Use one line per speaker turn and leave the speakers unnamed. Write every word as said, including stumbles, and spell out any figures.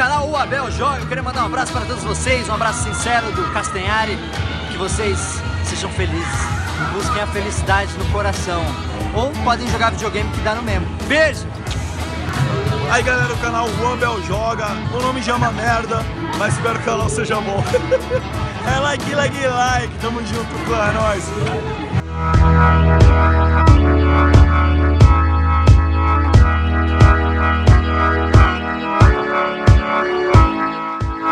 canal O Abel Joga. Eu queria mandar um abraço para todos vocês, um abraço sincero do Castanhari. Que vocês sejam felizes, busquem a felicidade no coração. Ou podem jogar videogame que dá no mesmo. Beijo!
Aí galera, o canal O Abel Joga. O nome já é uma merda, mas espero que o canal seja bom. É like, like, like. Tamo junto, clã, é nóis.